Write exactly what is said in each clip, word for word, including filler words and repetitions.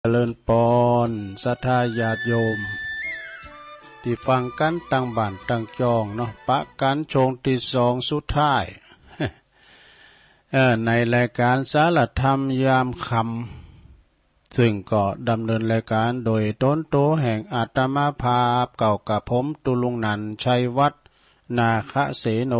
เจริญปอนศรัทธาญาติโยมที่ฟังกันตั้งบ้านตั้งจองเนาะปะกันชงที่สองสุดท้าย ในรายการสารธรรมยามคำซึ่งก็ดำเนินรายการโดยต้นโตแห่งอาตมาภาพเก่ากับผมตุลุงนันชัยวัฒน์นาคเสโน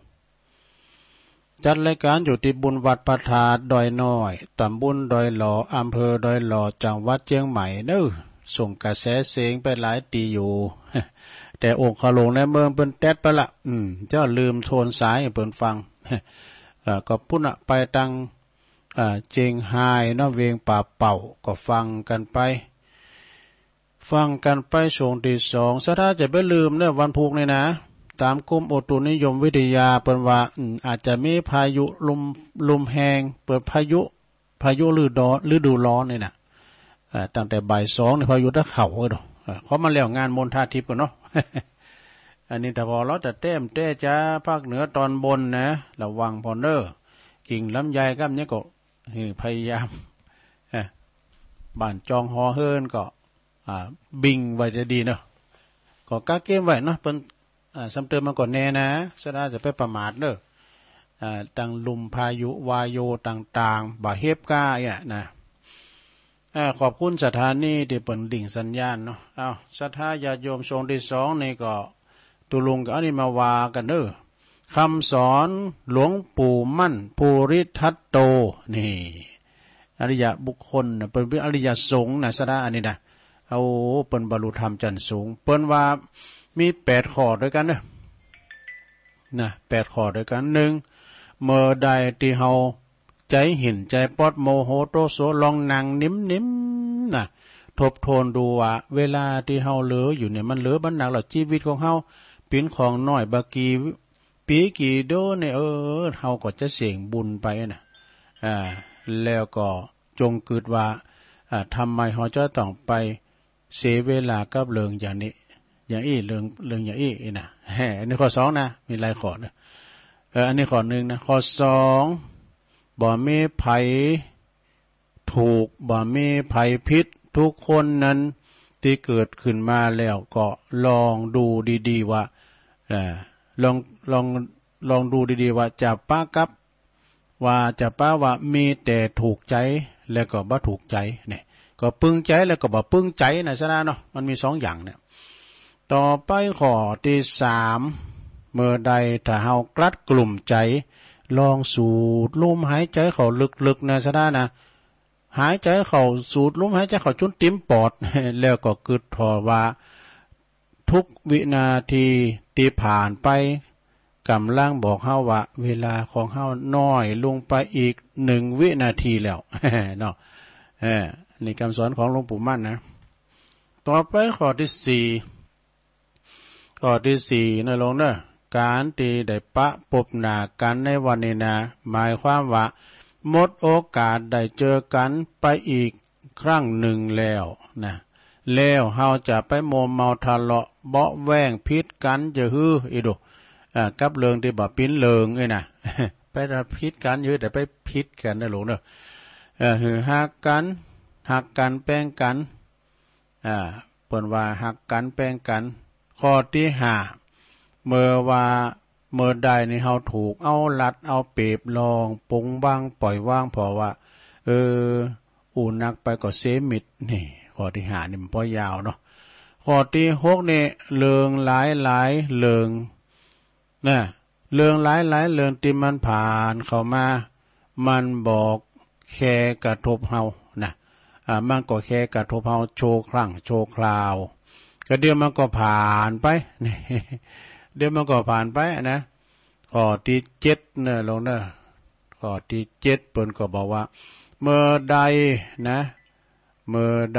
จัดรายการอยู่ที่บุญวัดพระธาตุดอยน้อยตำบลดอยหล่ออำเภอดอยหล่อจังหวัดเชียงใหม่เน้อส่งกระแสเสียงไปหลายตีอยู่ แต่องค์ขลงในเมืองเป็นแต๊ดไปละอืมเจ้าลืมโทนสายเปิ่นฟัง ก็พุ่นไปตังเจียงไฮ้นอเวียงป่าเป่าก็ฟังกันไปฟังกันไปช่วงที่สองซะถ้าจะไปลืมเนี่ยวันพุกนี่นะตามกรมอุตุนิยมวิทยาเปิ่นว่าอาจจะมีพายุลมลมแหงเปิดพายุพายุฤดูฤดูร้อนนี่นะตั้งแต่บ่ายสองนี่พายุตะเข่าเด้อเขามาแล้วงานมณฑาทิพย์กันเนาะ อันนี้แต่พอเราจะเต้มเต้จ้าภาคเหนือตอนบนนะระวังพอเนอร์กิ่งลำไยกับเนี้ยก็พยายามบ้านจองฮอเฮินก็บิงไว้จะดีเนาะก็ก้าเกมไว้เนาะเป็นซ้ำเติมมาก่อนแน่นะสดาจะไปประมาทเนอะตั้งลุมพายุวายโยต่างๆบ่าเฮบก้าเนี่ยนะขอบคุณสถานีที่เปิดดิ่งสัญญาณเนาะเอาศรัทธาญาติโยมชงที่สองนี่ก็ตุลุงกับอันนี้มาวากันเนอะคำสอนหลวงปู่มั่นภูริทัตโตนี่อริยบุคคลเป็นอริยสงฆ์นะสดาอันนี้นะเอาเปิ้นบรรลุธรรมจันทร์สูงเปิ้นว่ามีแปดข้อด้วยกันเนอะนะแปดข้อด้วยกันหนึ่งเมื่อใดที่เฮาใจหินใจปอดโมโหโตโสลองนั่งนิ่มนิ่มนะทบทวนดูว่าเวลาที่เฮาเหลืออยู่เนี่ยมันเหลือบันหนักหรอชีวิตของเฮาเป็นของน้อยบากีปีกี่โดเนี่ยเออเฮาก็จะเสี่ยงบุญไปนะอ่าแล้วก็จงเกิดว่าอ่าทำไมเฮาจะต้องไปเสียเวลากับเรื่องอย่างนี้อย่างอี้เรื่องเรื่องอย่างอี้นะแหมอันนี้ข้อสองนะมีหลายข้อนะเอออันนี้ข้อหนึ่งนะข้อสองบ่มีไผถูกบ่มีไผผิดทุกคนนั้นที่เกิดขึ้นมาแล้วก็ลองดูดีๆว่าเออลองลองลองดูดีๆว่าจะป้ากับว่าจะป้าว่ามีแต่ถูกใจแล้วก็บ่ถูกใจเนี่ยก็ปึ้งใจแล้วก็บ่ปึ้งใจนะซะนะเนาะมันมีสองอย่างเนี่ยต่อไปข้อที่สามเมื่อใดถ้าเฮากลัดกลุ่มใจลองสูดลมหายใจเข้าลึกๆนะซะนะนะหายใจเข้าสูดลมหายใจเข้าจนติ้มปอดแล้วก็กึดถอว่าทุกวินาทีที่ผ่านไปกำลังบอกเฮาว่าเวลาของเฮาน้อยลงไปอีกหนึ่งวินาทีแล้วเนาะเออนี่คำสอนของหลวงปู่มั่นนะต่อไปข้อที่สี่ข้อที่สี่นะลงเนอะการตีได้ปะปบหน้ากันในวันนี้นะหมายความว่าหมดโอกาสได้เจอกันไปอีกครั้งหนึ่งแล้วนะแล้วเฮาจะไปโมเมาทะเลาะเบาะแว้งพิษกันจะฮืออีดูอ่ากับเรื่องที่บ่ปิ้นเลิงไอ้นะ ไปพิษกันเยอะแต่ไปพิษกันนะหลงเนอะเออหือหักกันหักกันแป้งกันอ่าเปิ้นว่าหักกันแป้งกันข้อที่ห้าเมื่อว่าเมื่อใดนี่เฮาถูกเอาลัดเอาเปรียบลองปงบ้างปล่อยว่างเพราะว่าเอออูนักไปก็เสมิดนี่ข้อที่ห้านี่มันพอยาวเนาะข้อที่หกนี่เรื่องหลายหลายเรื่องนะเรื่องหลายหลายเรื่องที่มันผ่านเข้ามามันบอกแค่กระทบเฮานะอ่ามันก็แค่กระทบเฮาโชว์ครั้งโชว์คราวก็เดี๋ยวมันก็ผ่านไปนี่เดี๋ยวมันก็ผ่านไปนะข้อที่เจ็ดเนี่ยลงเนอะข้อที่เจ็ดเปิ้นก็บอกว่าเมื่อใดนะเมื่อใด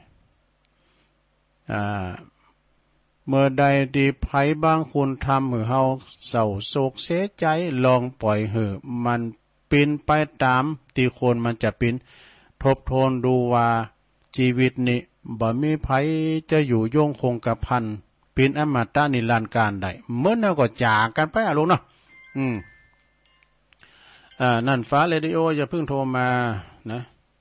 อ่าเมื่อใดที่ไผบางคนทำให้เฮาเศร้าโศกเสียใจลองปล่อยเหอะมันเป็นไปตามที่คนมันจะเป็นทบทวนดูว่าชีวิตนี้บ่มีไผจะอยู่โยงคงกระพันเป็นอมตะนิรันดร์การได้เมื่อนั้นก็จากกันไปอ่ะลูกเนาะอืมอ่านั่นฟ้าเรดิโออย่าเพิ่งโทรมานะ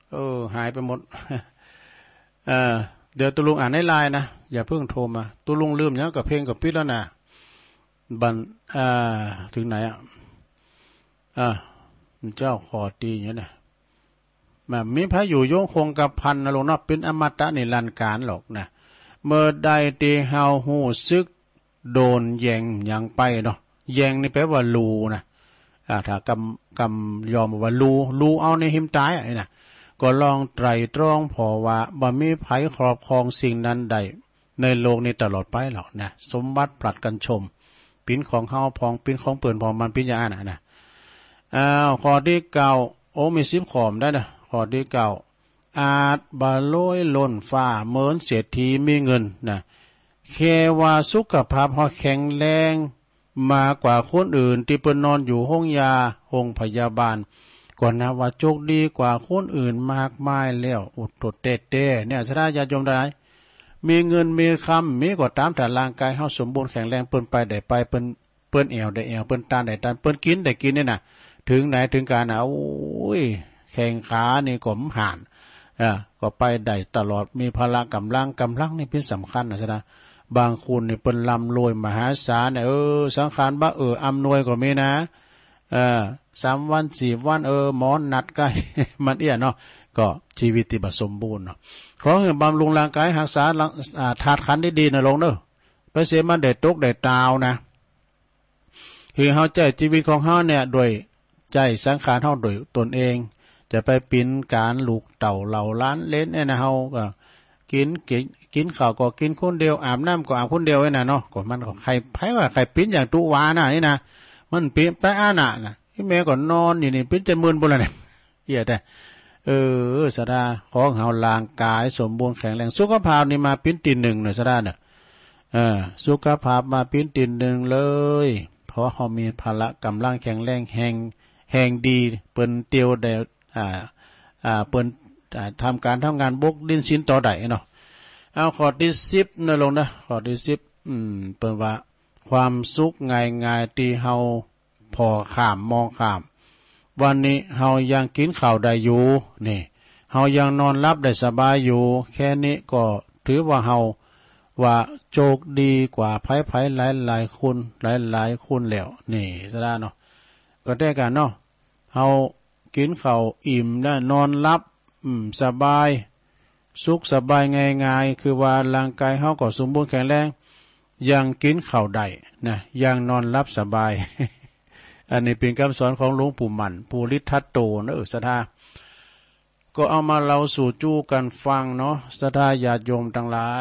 เออหายไปหมดเออเดี๋ยวตุลุงอ่านในไลน์นะอย่าเพิ่งโทรมาตุลุงลืมเนี่ยกับเพลงกับปิดแล้วนะบันอ่าถึงไหนอ่ะอ่าเจ้าขอตีอย่างนี้นะแบบมีพระอยู่โยงคงกับพันนะลงนับเป็นอมตะนิรันดร์การหรอกนะเมื่อใดที่เฮาหูซึกโดนแยงอย่างไปเนาะแยงนี่แปลว่ารูนะอ่าถ้ากำกำยอมว่ารูรูเอาในหิมตายอ่ะนะก็ลองไตรตรองพอว่าบ่มีไผครอบครองสิ่งนั้นใดในโลกนี้ตลอดไปหรอกนะสมบัติปรัดกันชมปิ้นของเฮาพองปิ้นของเปิ่นพองมันปิ้นยาน่ะนะอ้าวข้อที่เก้าโอ้มีสิบข้อได้นะข้อที่เก้าอาจบาลอยล้นฟ้าเหมือนเศรษฐีมีเงินนะแค่ว่าสุขภาพเฮาแข็งแรงมากกว่าคนอื่นที่เปิ้นนอนอยู่ห้องยาห้องพยาบาลก่อนนะว่าโชคดีกว่าคนอื่นมากมายแล้วอุดตดเต้เต้เนี่ยสระญาติโยมได้มีเงินมีคำมีก็ตามแต่ร่างกายเฮาสมบูรณ์แข็งแรงเปิ้นไปได้ไปเปิ้นเปิ้นแอวได้แอวเปิ้นตาได้ตาเปิ้นกินได้กินนี่น่ะถึงไหนถึงการน่ะโอ้ยแข้งขานี่ก็มห่านอ่าก็ไปได้ตลอดมีพละกำลังกำลังนี่เป็นสำคัญนะสระบางคนนี่เปิ้นร่ำรวยมหาศาลเนี่ยเออสังขารบ่เอออำนวยก็มีนะเออสามวันสี่วันเออหมอนัดใกล้มันเอี้ยเนาะก็ชีวิตที่บ่สมบูรณ์เนาะขอให้บำรุงร่างกายรักษาธาตุขันธ์ได้ดีนะลงเด้อไปเสียมันได้ตกได้ตาวนะคือเฮาใจชีวิตของเฮาเนี่ยโดยใจสังขารเฮาโดยตนเองจะไปปินการลูกเต่าเหล่าล้านเล่นเนี่ยนะเฮาก็กินกินกินข้าวก็กินคนเดียวอาบน้ำก็อาบคนเดียวไว้น่ะเนาะก็มันก็ใครไผว่าใครปิ้นอย่างตุวาน่ะนี่นะมันปิ้นไปอาน่ะน่ะที่แม่ก็นอนอยู่นี่ปิ้นจนมึนบ่ล่ะเนี่ยเหี้ยแต่เออสดาของเฮาร่างกายสมบูรณ์แข็งแรงสุขภาพนี่มาปิ้นตีหนึ่งน่ะสดาเนี่ยเออสุขภาพมาปิ้นตีหนึ่งเลยเพราะเฮามีพละกำลังแข็งแรงแห่งแห่งดีเปิ้นเตียวได้อ่าอ่าเปิ้นทำการทำงานบกดินสินต่อได้เนาะเอาข้อที่สิบนะลงนะข้อที่สิบอืมเปิ้นว่าความสุขง่ายๆที่เฮาพอข้ามมองข้ามวันนี้เฮายังกินข้าวได้อยู่นี่เฮายังนอนหลับได้สบายอยู่แค่นี้ก็ถือว่าเฮาว่าโชคดีกว่าไผๆหลายๆคนหลายๆคนแล้วนี่ซะเนาะก็ได้กันเนาะเฮากินข้าวอิ่มได้นอนหลับอืมสบายสุขสบายง่ายๆคือว่าร่างกายเฮาก็สมบูรณ์แข็งแรงยังกินข้าวได้นะยังนอนหลับสบาย อันนี้เป็นคำสอนของหลวงปู่หมั่นภูริทัตโตนะเออศรัทธาก็เอามาเล่าสู่จู้กันฟังเนาะศรัทธาญาติโยมทั้งหลาย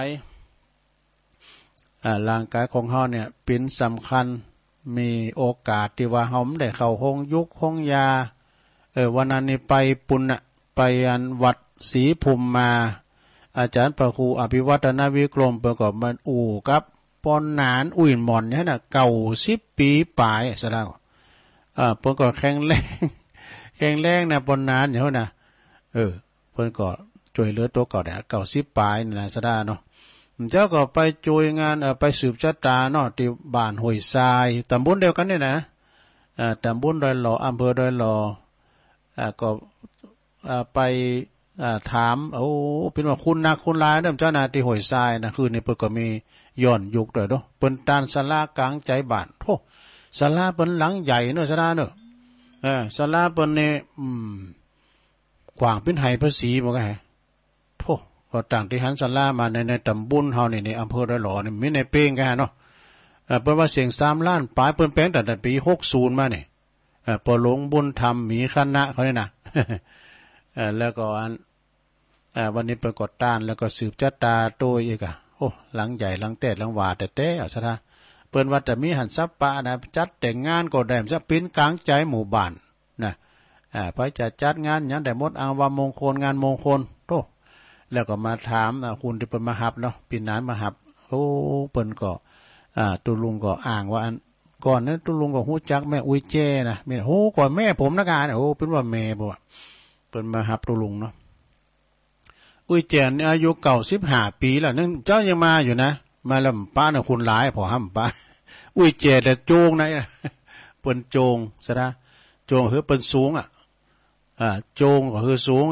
อ่าร่างกายของเฮาเนี่ยเป็นสำคัญมีโอกาสที่ว่าเฮาได้เข้าห้องยุกห้องยาเออวันนั้นนี่ไปปุณะไปอันวัดศรีภูมิมาอาจารย์พระครูอภิวัฒนวิกรมประกอบมันอู่กับปอนหนานอุ่ยหมอนเนี่ยน่ะเก่าสิบปีปลายซะแล้วอ่าเพิ่นก็แข็งแรงแข็งแรงนะปอนหนานอยู่นะเออเพิ่นก็ช่วยเหลือตัวเก่าได้เก่าสิบปลายนี่นะซะดาเนาะเจ้าก็ไปช่วยงานเอ่อไปสืบชะตาเนาะที่บ้านห้วยทรายตำบลเดียวกันนี่นะอ่าตำบลดอยหล่ออำเภอดอยหล่ออ่าก็อ่าไปอ่าถามโอ้เป็นว่าคุณนักคุณหลายเด้อเจ้าหน้าที่ห้วยทรายนะคือนี่เพิ่นก็มีย้อนยุคด้วยเนาะเปิ้นตานศาลากลางใจบ้านโธ่ศาลาเปิ้นหลังใหญ่เนาะศาลาเนาะเออศาลาเปิ้นนี่อืมกว้างเป็นไหภาษีบ่ก็ให้โธ่ก็ต่างที่หันศาลามาในในตำบลเฮานี่ในอำเภอดอยหล่อนี่มีในเป้งกันเนาะเออเปิ้นว่าเสียงสามล้านปลายเปิ้นแปลงตั้งแต่ปีหกสิบมานี่เออปอหลวงบุญธรรมมีคณะเขานี่นะเออแล้วก็อันอ่าวันนี้เปิ้นก็ต้านแล้วก็สืบชะตาโตอีกอ่ะโอ้หลังใหญ่หลังแต้หลังหวาแต่แต่เอาซะนะเปิ้นว่าแต่มีหันทรัพย์ปะนะจัดแต่งงานก็ได้ซะปิ้นกลางใจหมู่บ้านนะอ่าไปจะจัดงานหยังได้หมดอางวามงคลงานมงคลโตแล้วก็มาถามคุณที่เปิ้นมาหับเนาะปีนานมาหับโอ้เปิ้นก็อ่าตุลุงก็อ้างว่าอันก่อนนั้นตุลุงก็ฮู้จักแม่อุ้ยแจ้นะแม่โหก่อนแม่ผมนะกาโอ้เป็นว่าแม่บ่เปิ้นมาหับตุลุงเนาะอุ้ยแจนอายุเก่าสิบห้าปีแล้วนั่นเจ้ายังมาอยู่นะมาแล้วป้าน่ะคุณหลายพอห้ำป้าอุ้ยแจแต่โจงไหนเปิ้นโจงซะนะโจงคือเปิ้นสูงอ่ะอ่าโจงก็คือสูงอ่ะ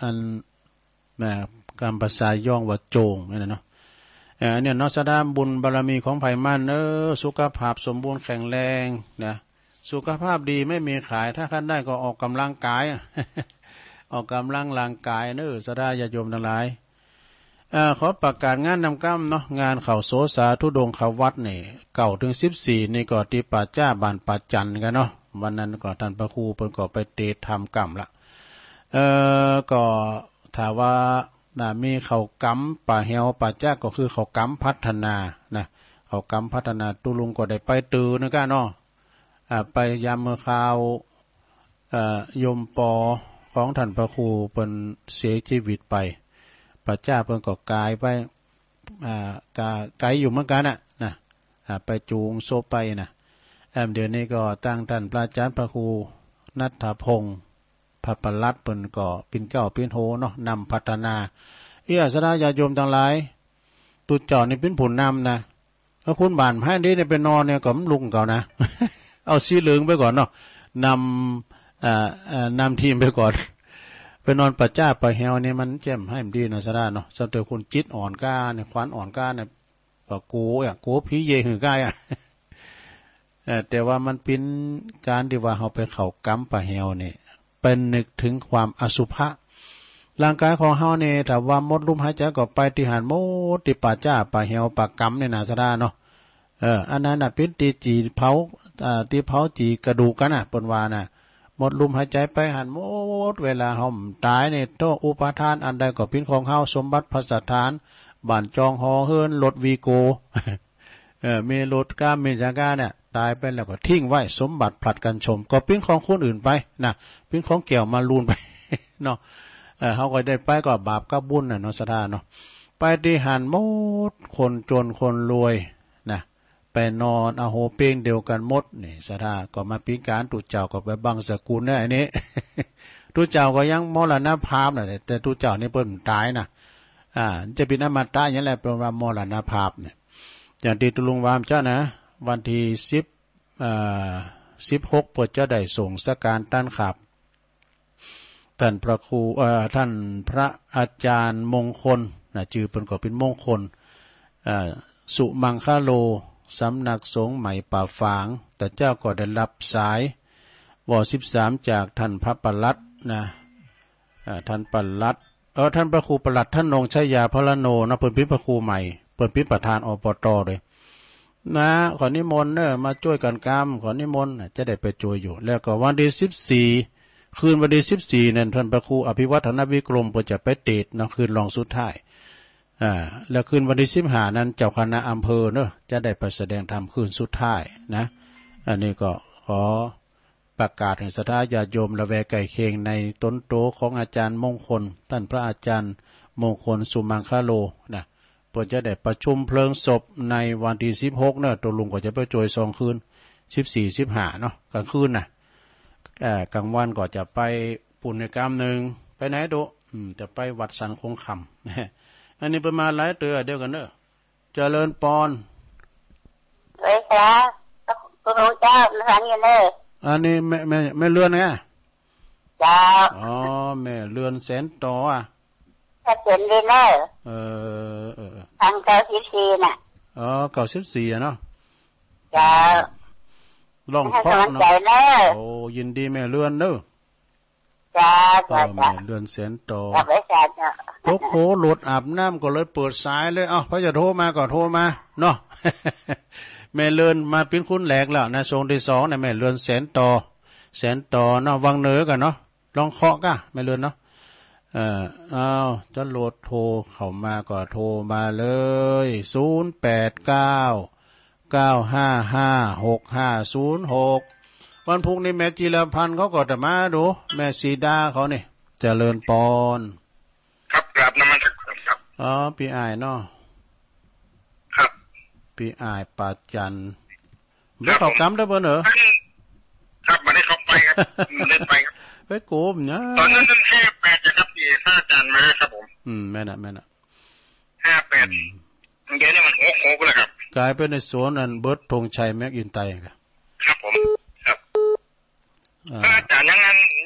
อันแม่การภาษาย่องว่าโจงนั่นน่ะเนาะเออเนี่ยเนาะสดาบุญบารมีของไผมันเออสุขภาพสมบูรณ์แข็งแรงนะสุขภาพดีไม่มีขายถ้าคันได้ก็ออกกำลังกาย ออกกำลังร่างกายเนอสดาญาโยมทั้งหลายเอ่อขอประกาศงานนำกรรมเนาะงานเข้าโสสาธุดงค์เขาวัดนี่เก้าถึงสิบสี่นี่ก็ที่ป่าจ้าบ้านป่าจันกันเนาะวันนั้นก็ท่านพระครูเพิ่นก็ไปเตะทำกรรมละเอ่อก็ถ้าว่าน่ะมีเขากำป่าเหี่ยวป่าจ้าก็คือเขากำพัฒนานะเขากำพัฒนาตุลุงก็ได้ไปตือนะก้าเนาะอ่าไปยามเมื่อข่าวเอ่อยมปอของท่านพระครูเพิ่นเสียชีวิตไปป่าจ้าเพิ่นก็กายไปอ่ากาไกลอยู่เหมือนกันน่ะนะอ่าไปจูงโซไปนะแอมเดี๋ยวนี้ก็ตั้งท่านพระอาจารย์พระครูณัฐพงศ์พระปลัดเปิ้นก็ปิ่นเก้าปิ่นโหเนาะนำพัฒนาเอื้อสดาญาโยมทั้งหลายตุเจ้านี่เป็นผู้นำนะถ้าคุณบ้านให้นี้เนี่ยไปนอนเนี่ยก็ลุงเก่านะ เอาสีเหลืองไปก่อนเนาะนำอ่าอ่านำทีมไปก่อนไปนอนประจ้าประเฮวเนี่ยมันแจ่มให้มันดีนะสดาเนาะสำหรับคุณจิตอ่อนกล้าเนี่ยขวัญอ่อนกล้าเนี่ยก็กูอ่ะกูผีเยหือกายอ่ะ แต่ว่ามันเป็นการที่ว่าเราไปเข้ากรรมประเฮวเนี่ยเป็นนึกถึงความอสุภะร่างกายของเฮาเนี่ยถ้าว่ามดลมหายใจก็ไปที่หันมดที่ป่าจ้าป่าเฮวป่ากรรมเนี่ยนะสดาเนาะเอออันนั้นน่ะเป็นตีจีเผาอ่าที่เผาจีกระดูกกันน่ะเปิ้นว่าน่ะหมดลมหายใจไปหันหมดเวลาเฮาตายเนี่ยโตอุปทานอันใดก็เป็นของเฮาสมบัติพัสถานบ้านจองหอเฮิรนรถวีโก เออมีรถก้ามมีจาก้าเนี่ยตายไปแล้วก็ทิ้งไว้สมบัติผลัดกันชมก็เป็นของคนอื่นไปนะเป็นของเกี่ยวมาลูนไป เนาะเออเฮาก็ได้ไปก็บาปกับบุญน่ะเนาะสถานเนาะไปที่หันหมดคนจนคนรวยนะไปนอนอโหเป้งเดียวกันหมดนี่สถาก็มาปีการตุเจ้าก็ไปบังสกุลได้อันนี้ ตุเจ้าก็ยังมรณภาพน่ะแต่ตุเจ้านี่เพิ่นตายนะอ่าจะเป็นอมตะอย่างไรเป็นว่ามรณภาพเนี่ยอย่างที่ตุลุงวามเจ้านะวันที่สิบอ่าสิบหกเปิดจะได้ส่งสการต้านขับท่านพระครูเอ่อท่านพระอาจารย์มงคลนะชื่อเพิ่นก็เป็นมงคลอ่าสุมังคโลสำนักสงฆ์ใหม่ป่าฝางแต่เจ้าก็ได้รับสายวสิบสามจากท่านพระปลัดนะอ่าท่านปลัดเออท่านพระครูปลัดท่านนงชัยยาพระโนนะเพิ่นเป็นพระครูใหม่เปิดพิประธานอปตเลยนะขอนิมนต์เนอะมาช่วยกันกรรมขอนิมนต์จะได้ไปช่วยอยู่แล้วก็วันที่สิบสี่คืนวันที่สิบสี่นั่นท่านพระครูอภิวัฒนวิกรมเพิ่นจะไปเตดเนาะคืนรองสุดท้ายอ่าแล้วคืนวันที่สิบห้านั้นเจ้าคณะอำเภอเนอะจะได้ไปแสดงธรรมคืนสุดท้ายนะอันนี้ก็ขอประกาศให้ศรัทธาญาติโยมละแวกไก่เคียงในต้นโตของอาจารย์มงคลท่านพระอาจารย์มงคลสุมังคโลนะเพื่อจะได้ประชุมเพลิงศพในวันที่สิบหกเนอะตัวลุงก็จะไปโจยสองคืนสิบสี่สิบห้าเนาะกลางคืนน่ะกลางวันก็จะไปปุณณกรรมหนึ่งไปไหนดูอืมจะไปวัดสันคงคำ อันนี้ประมาณหลายเตือเดียวกันเนอะเจริญปอนเฮ้ยครับคุณรู้เจ้าทำยังไงอันนี้แม่แม่แม่เลื่อนไงเจ้าอ๋อแม่เลื่อนแสนต่ออ่ะถ้าเขียนเลยเนอะเออเออทางเก้าสิบสี่น่ะอ๋อเก้าสิบสี่อ่ะเนาะเจ้าลองเคาะเนาะโอ้ยินดีแม่เลื่อนเนอะจ้าจ้าแม่เลื่อนแสนต่อกับไอ้จ้าจ้าโอ้โหหลุดอาบน้ำก็เลยเปิดสายเลยเอ้าพระจะโทรมาก็โทรมาเนาะ แม่เลื่อนมาเป็นคุณแหลกแล้วนะทรงที่สองนะแม่เลื่อนแสนต่อแสนต่อเนาะวังเหนือกันเนาะลองเคาะก้ะแม่เลื่อนเนาะเอออ้าวจะโหลดโทรเข้ามาก็โทรมาเลยศูนย์แปดเก้าเก้าห้าห้าหกห้าศูนย์หกวันพุธนี้แม่จีรพันธ์เขาก็จะมาดูแม่สีดาเขาเนี่ยเจริญปอนครับกราบนมัสการครับอ๋อพี่อายเนาะครับพี่อายปาจันเดี๋ยวเขากำได้เบอร์เหรอครับมาได้เขาไปครับเล่นไปครับไปโกมเนี่ยตอนนั้นนั่นแค่แปดนะครับที่ห้าจานมาครับผมอืมแม่น่ะแม่น่ะห้าแปดเดี๋ยวนี้มันหกหกแล้วครับกลายเป็นในสวนอันเบิร์ดธงชัยแม็กอินไตครับครับผมครับอาจารย์ยังงั้น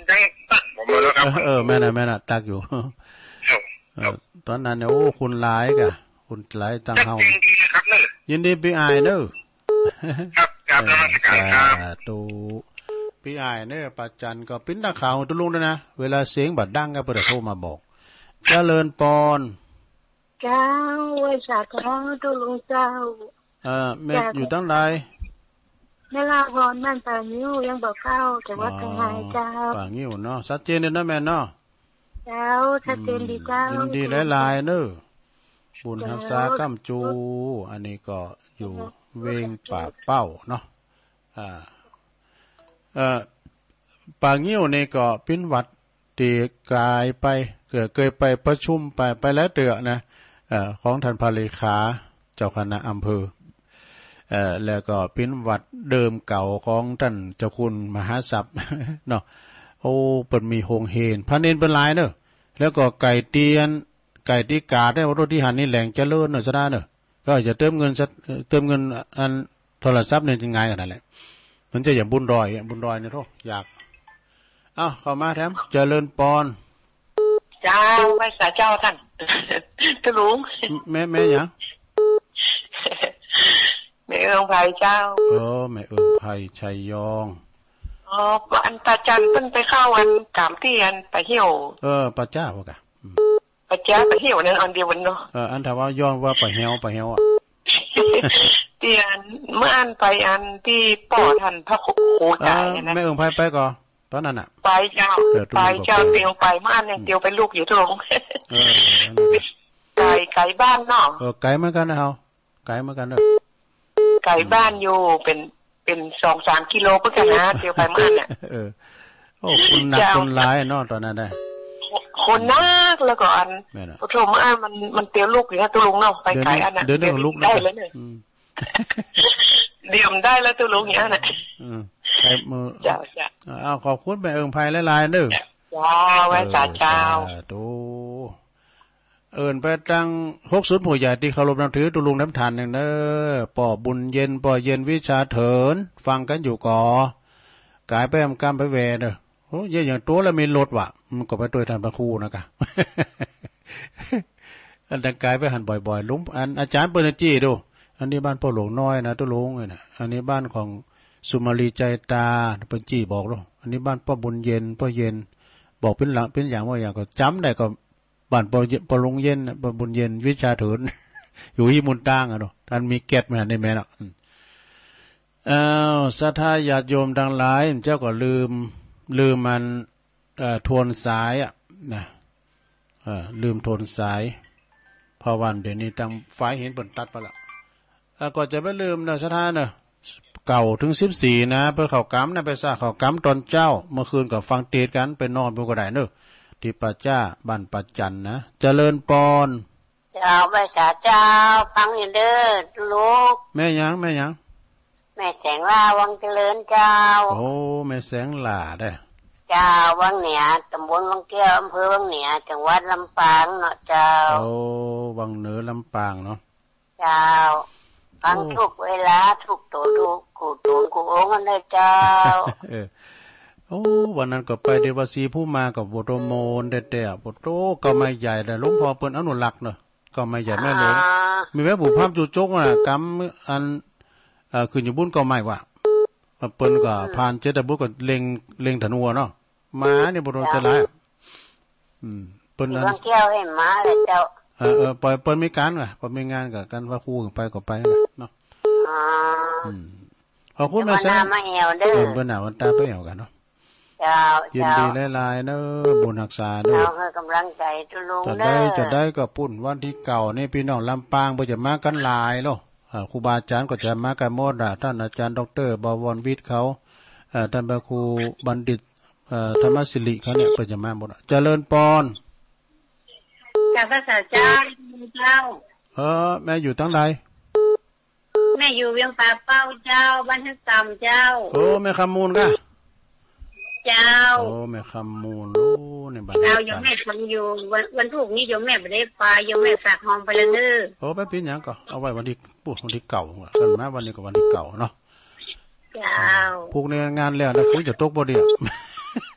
ยังตัดผมมาแล้วครับเออแม่น่ะแม่น่ะตักอยู่เออตอนนั้นเนี่ยโอ้คุณหลายกะคุณหลายตั้งเฮายินดีพี่อายเด้อครับครับนมัสการครับตูพี่อายเนี่ยปัจจันก็ปิ้นตาข่าวตุลุงด้วยนะเวลาเสียงบัดดังก็เปิดโทรมาบอกเจริญปอนเจ้าไว้สาธุตุลุงเจ้าเออแม่อยู่ตั้งใดแม่ลาพรบ้านป่างิ้วยังบอกเข้าแต่ว่าทางไหนเจ้าป่างิ้วเนาะชัดเจนเลยนะแม่เนาะเจ้าชัดเจนดีเจ้ายินดีหลายๆเด้อบุญรักษากัมจูอันนี้ก็อยู่เวงป่าเป้าเนาะอ่าเอ่อป่างิ้วนี่ก็เป็นวัดที่กลายไปเกิดเคยไปประชุมไปไปแล้วเตือนะเอ่อของท่านพระเลขาเจ้าคณะอำเภอเอ่อแล้วก็เป็นวัดเดิมเก่าของท่านเจ้าคุณมหาศัพย์เนาะโอ้เปิดมีโฮงเฮนพระเนนเป็นหลายเนอะแล้วก็ไก่เตียนไก่ที่กาได้รถที่หันนี่แหล่งเจริญเนอะซะนะเนอะก็จะเติมเงินเติมเงินอันโทรศัพท์เนี่ยยังไงกันนั่นแหละมันจะอย่างบุญรอยบุญรอยเนี่ยโทษอยากอ้าวเข้ามาแถมเจริญปอนเจ้าไว้สาเจ้าท่านตุลุงแม่แม่ยังแม่เอิงไผ่เจ้าเออแม่เอิงไผ่ชัยยองอ๋ออันตาจันเพิ่นไปเข้าวันกามที่อันไปเหี่ยวเออป้าจ้าพวกอะป้าจ้าไปเหี่ยวนั่นอันเดียววันเนาะเอออันถ้าว่าย้อนว่าไปเหี่ยวไปเหี่ยวอ่ะเตียนเมื่ออันไปอันที่ป่อท่านพระครูจ่ายนะแม่เอิงไผ่ไปก่อนตอนนั้นอ่ะไปเจ้าไปเจ้าเตียวไปเมื่ออันเนี่ยเตียวไปลูกอยู่ตรงเออไก่ไก่บ้านเนาะเออไก่เหมือนกันนะเฮาไก่เหมือนกันเด้อไก่บ้านอยู่เป็นเป็นสองสามกิโลเพื่อกันนะเตียวไปเมื่อเนี่ยเออโอ้คนหนักคนร้ายเนาะตอนนั้นได้คนนักแล้วก็อันพอโทรมาอันมันมันเตียวลูกอยู่นะตุลุงเนาะไปไก่อันน่ะเดินลูกได้แล้วเนี่ยเดี่ยมได้แล้วตุลุงอย่างนั้นน่ะไก่มือจ้าจ้าเอาขอบคุณแม่เอิงไผ่หลายๆเด้อจ้าไว้สาเจ้าตูเอิ้นไปตั้งหกศูนย์ผู้ใหญ่ที่เคารพนับถือตุลุงน้ำทานอย่างเด้อป่อบุญเย็นป่อเย็นวิชาเถินฟังกันอยู่ก่อกายไปอำกรรมไปแวเด้อโอ้ยอย่างตัวแล้วมีรถว่ะมันก็ไปตัวท่านพระครูนะกะอันดังกายไปหันบ่อยๆลุงอันอาจารย์เปิ้นจี้ดูอันนี้บ้านพ่อหลวงน้อยนะตุลุงเนี่ยอันนี้บ้านของสุมาลีใจตาเปิ้นจี้บอกดูอันนี้บ้านพ่อบุญเย็นพ่อเย็นบอกเป็นหลังเป็นอย่างว่าอย่างก็จำได้ก็บ้านปอปอลงเย็นปอบุญเย็นวิชาเถินอยู่ที่มุนตั้งอ่ะเนาะท่านมีแก๊สไหมฮะได้ไหมเนาะอ้าวศรัทธาญาติโยมทั้งหลายเจ้าก็ลืมลืมมันเอ่อทวนสายอ่ะนะเอ่อลืมทวนสายเพราะวันเดี๋ยวนี้ตั้งไฟเห็นเปิ่นตัดไปละแล้วก็จะไม่ลืมนะศรัทธาเนาะเก่าถึงสิบสี่นะเพื่อเข้ากำนะไปซะเข้ากำตอนเจ้าเมื่อคืนกับฟังเทศกันไปนอนบนกระไดเนอะที่ปัจจ้าบ้านปัจจันนะเจริญปอนเจ้าแม่สาเจ้าฟังอยู่เด้อลูกแม่ยังแม่ยังแม่แสงลาวังเจริญเจ้าโอ้แม่แสงลาได้เจ้าวังเหนือตำบลวังแก้วอำเภอวังเหนือจังหวัดลำปางเนาะเจ้าโอ้วังเหนือลำปางเนาะเจ้าฟังทุกเวลาทุกตัวทุกกูตูนกูโอ้กันเลยเจ้าเออโอ้วันนั้นก็ไปเดวสีผู้มากับโบโตโมนเด็ดๆโบโตก็ไม่ใหญ่แต่หลวงพ่อเปิ้นอนุรักษ์เนาะก็ไม่ใหญ่แม่หลวงมีแม่ผู้ภาพจุจกน่ะกำอันเอ่อขึ้นอยู่บุญก็ไม่ว่าเปิ้นก็ผ่านเจตบุญก็เล็งเล็งธนูเนาะม้านี่บ่โดนจะหลายอืมเปิ้นนั้นแก้วให้ม้าเลยเจ้าเออเออปล่อยเปิ้นมีการก็ปล่อยมีงานก็กันว่าครูไปก็ไปเนาะอ๋ออืมขอบคุณแม่ซะเออเปิ้นน่ะวันตาไปแอวกันเนาะยินดีหลายๆเนอะบุญรักษาเนอะให้กำลังใจทุลุงจะได้จะได้ก็ปุ่นวันที่เก่านี่พี่น้องลำปางเพิ่นจะมากันหลายเนาะครูบาอาจารย์ก็จะมากันหมดอ่ะท่านอาจารย์ดรบวรวิทย์เขาเอ่อท่านพระครูบัณฑิตเอ่อธรรมศิริเขาเนี่ยเพิ่นจะมาหมดเจริญปอนจากพระสาเจ้าเจ้าเออแม่อยู่ตั้งใดแม่อยู่เวียงป่าเป้าเจ้าบ้านทับต่ำเจ้าโอ้แม่คำมูลก็เจ้าโอ้แม่คำมูลโอ้ในบ้านเราโยมแม่ทำอยู่วันวันถูกนี้โยมแม่ไม่ได้ไปโยมแม่ฝากห้องไปแล้วเด้อโอ้ไปปีนี้ก็เอาไว้วันที่ปุ๊บวันที่เก่ากันมาวันนี้กับวันที่เก่าเนาะเจ้าพวกในงานแล้วนะฝนจะตกบ่เดียว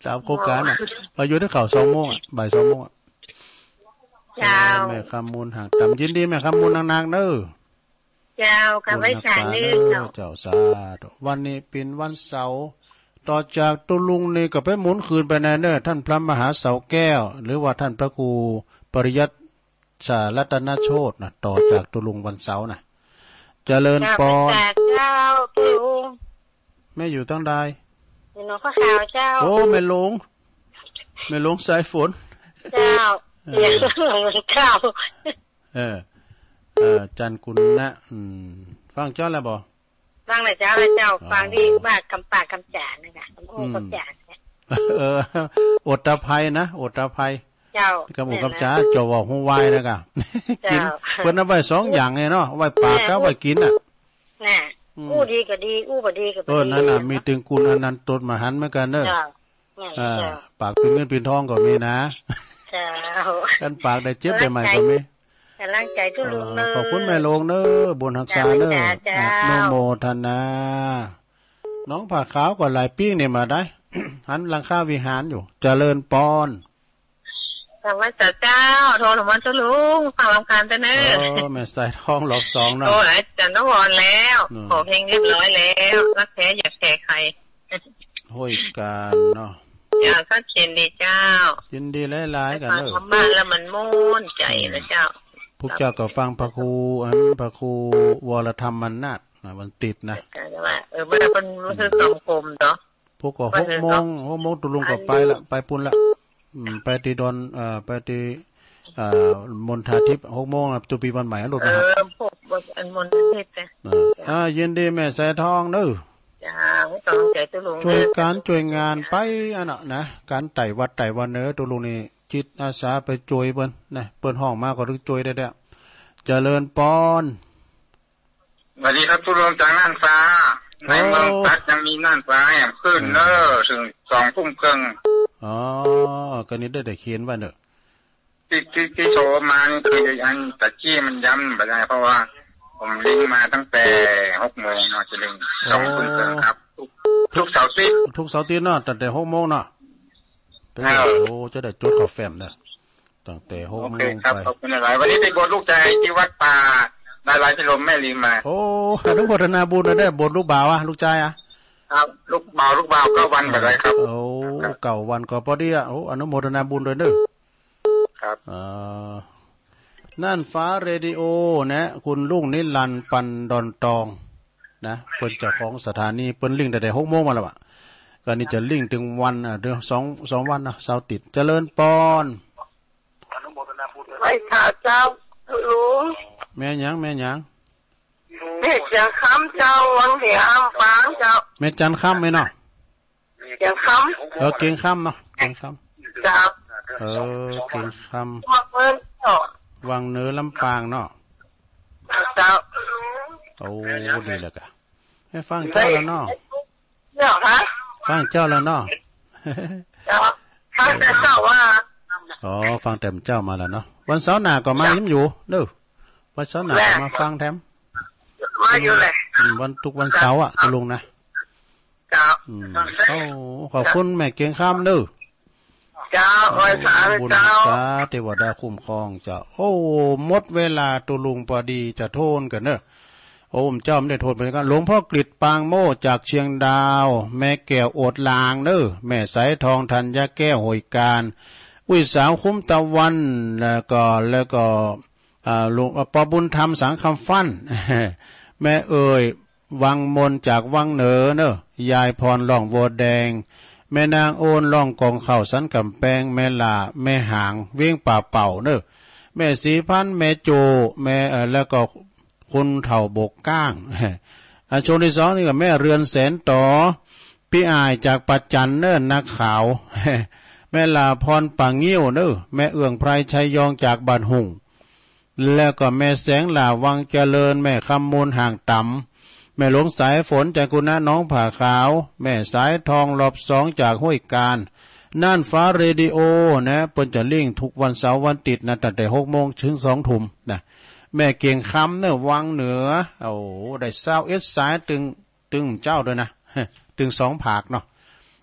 ตามโครงการอ่ะพออยู่ที่เขาสองโมงอ่ะบ่ายสองโมงอ่ะเจ้าแม่คำมูลห่างต่ำยินดีแม่คำมูลนางๆเด้อเจ้ากับไว้ชาลือเจ้าเจ้าสาธุวันนี้เป็นวันเสาร์ต่อจากตุลุงนี่ก็ไปหมุนคืนไปในเนอท่านพระมหาเสาแก้วหรือว่าท่านพระครูปริยัติสารัตนโชตินะต่อจากตุลุงวันเสาร์นะเจริญปอนเจ้าตุลุงแม่อยู่ตั้งใดอยู่หนองข้าวขาวเจ้าโอ้แม่ลงแม่ลงสายฝนเจ้าเรียนข้าวเออเออจันคุณนะอืมฟังเจ้าแล้วบ่ฟังเลยเจ้าเลยเจ้าฟังดีมากคำปากคำจ่านะคะคำโอ้คำจ่าเอออดตะไพนะอดตะไพเจ้ากำหมูกำจ่าจะว่าหูวายนะกะกินเพิ่นเอาไว้สองอย่างไงเนาะไว้ปากกับไว้กินน่ะน่ะอู้ดีก็ดีอู้บ่ดีก็บ่ดีเออนั่นน่ะมีตึงกุลอนันต์ตนมหันต์เหมือนกันเด้ออ่าปากเป็นเงินเป็นทองก็มีนะเจ้ากันปากได้เจ็บได้ใหม่ก็มีกำลังใจทุลุงเด้อขอบคุณแม่ลงเด้อบุญรักษาเด้อโนโมทนาน้องผ้าขาวก็หลายปิ้งเนี่ยมาได้หันหลังคาวิหารอยู่เจริญปอนฟังว่าเจ้าโทรมาทุลุงฟังรำคาญแต่เน้อโอ้แม่ใส่ท้องรอบสองเนาะโอ้ยจันทวรแล้วขอเพลงเรียบร้อยแล้วรักแท้อยากแท้ใครห้อยการเนาะอยากก็เช่นดีเจ้ายินดีหลายๆกันเด้อฟังบ้านแล้วมันม่วนใจนะเจ้าพวกเจ้าก็ฟังพระครูอันพระครูวรธรรมมันนาฏมันติดนะเออมันเป็นมันคือสังคมเนาะพวกก็หกโมงหกโมงตุลุงก็ไปละไปปุ่นละไปตีดอนเอ่อไปตีเอ่อมณฑาทิพย์หกโมงละตุปีวันใหม่รถนะครับเออพวกอันมณฑาทิพย์นะอ่ายินดีแม่สายทองเด้อจ้าต้องใจตุลุงช่วยการช่วยงานไปอันน่ะนะการไต่วัดไต่วันเนื้อตุลุงนี่จิตอาสาไปช่วยเปิ้นนะเปิ้นห้องมากก็ถึงช่วยได้แล้วเจริญปอนสวัสดีครับทุลุงจากน่านฟ้าในเมืองตักยังมีน่านฟ้าแห่งขึ้นเนอถึงสองทุ่มครึ่งอ๋อก็นี้ได้แต่เขียนไว้เนอะที่ที่ที่โชว์มานี่คืออันตะกี้มันย้ำไปได้เพราะว่าผมลิงมาตั้งแต่หกโมงเนาะจะลิงสองทุ่มครึ่งครับทุกเสาร์อาทิตย์ทุกเสาร์อาทิตย์เนาะตั้งแต่หกโมงเนาะโอ้จะได้จดขอแฟ้มเนอะตั้งแต่หกโมงไปขอบคุณหลายวันนี้ได้บทลูกใจที่วัดป่าดาราชโลมแม่ลิงมาโอ้อนุโมทนาบุญได้บทลูกบ่าวอ่ะลูกใจอ่ะครับลูกบ่าวลูกบ่าวเก้าวันไปเลยครับโอ้เก้าวันก็พอดีอ่ะโอ้อนุโมทนาบุญด้วยเด้อครับอ่านั่นฟ้าเรดิโอนะคุณลุงนิรันดร์ปันดอนตองนะเปิ้นเจ้าของสถานีเปิ้นลิงก์แต่หกโมงมาแล้วอ่ะก็นี่จะลิงก์ถึงวันอ่ะเดือนสองสองวันนะเสาร์ติดเจริญปอนไปข่าวเจ้าลุงแม่ยังแม่ยังแม่จันคำเจ้าวังเดียงฟางเจ้าแม่จันคำไหมเนาะจันคำเออเก่งคำเนาะเก่งคำเจ้าเออเก่งคำวังเนื้อลำปางเนาะเจ้าโอ้ดีเลยกะให้ฟังเจ้าแล้วเนาะเนาะฮะฟังเจ้าแล้วเนาะเจ้าฟังแต่เจ้าว่าอ๋อฟังแต่เจ้ามาแล้วเนาะวันเสาร์หน้าก็มายิ้มอยู่เด้อวันเสาร์หน้ามาฟังแถมมาอยู่เลยวันทุกวันเสาร์อ่ะตะลุงนะเจ้าโอ้ขอบคุณแม่เกียงข้ามเด้อเจ้าโอ้ยสาธุเจ้าสาเทวดาคุ้มครองเจ้าโอ้หมดเวลาตุลุงพอดีจะโทนกันเนอะโอ้มเจ้าไม่ได้โทนไปกันหลวงพ่อกฤษปางโมจากเชียงดาวแม่แก้วโอดลางเนอะแม่สายทองธัญญาแก้วโหยการอุ้ยสาวคุ้มตะวันแล้วก็แล้วก็อ่าหลวงปอบุญธรรมสังคำฟั่นแม่เอ่ยวังมนจากวังเหนือเนอะยายพรล่องโวแดงแม่นางโอนล่องกองเข้าสันกำแพงแม่ลาแม่หางเวียงป่าเป่าเนอะแม่สีพันแม่โจแม่เอ่อแล้วก็คุณเถ่าบกก้างอันชนที่สองนี่ก็แม่เรือนแสนต่อพี่อายจากปัจจันเนอะนักข่าวแม่ลาพรปังงิ้วเนอะแม่เอื้องไพรชัยยองจากบ้านหุ่งแล้วก็แม่แสงหลาวังเจริญแม่คำมูลห่างต่ำแม่หลวงสายฝนจากกุณะน้องผ่าขาวแม่สายทองรอบสองจากห้วยการน่านฟ้าเรดิโอนะเปิ้นจะลิงทุกวันเสาร์วันติดนะตั้งแต่หกโมงถึงสองทุ่มนะแม่เกียงคำเนอะวังเหนือโอ้ได้เศร้าเอสสายตึงตึงเจ้าด้วยนะตึงสองผากเนาะ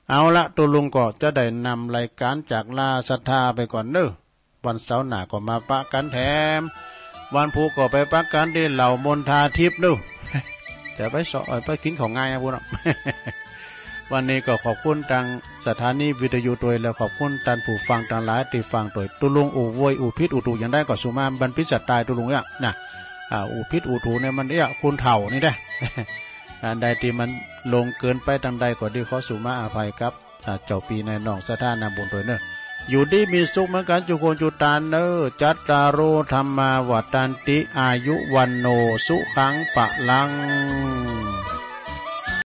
เอาละตัวลุงก็จะได้นำรายการจากลาศรัทธาไปก่อนเด้อวันเสาร์หน้าก็มาปะกันแถมวันพุธก็ไปปะกันที่เหล่ามนทาทิพย์ดูแต่ไปสอไปกินของง่ายนะพวกเราวันนี้ก็ขอบคุณทางสถานีวิทยุตัวแล้วขอบคุณท่านผู้ฟังทางหลายที่ฟังตัวตุลุงอูโวยอูพิษอูถูอย่างได้ก็สุมาบรรพิจัดตายตุลุงเนี่ยนะอ่าอูพิษอูถูเนี่ยมันเนี่ยคุณเถ่านี่ได้อันใดที่มันลงเกินไปทางใดก็ดีขอสุมาอภัยครับเจ้าปีในน้องสถานาบุญตัวเนอะอยู่ดีมีสุขเหมือนกันจุโกนจุตานเนอจัตตารโอธรรมาวัฏันติอายุวันโนสุขังปะลัง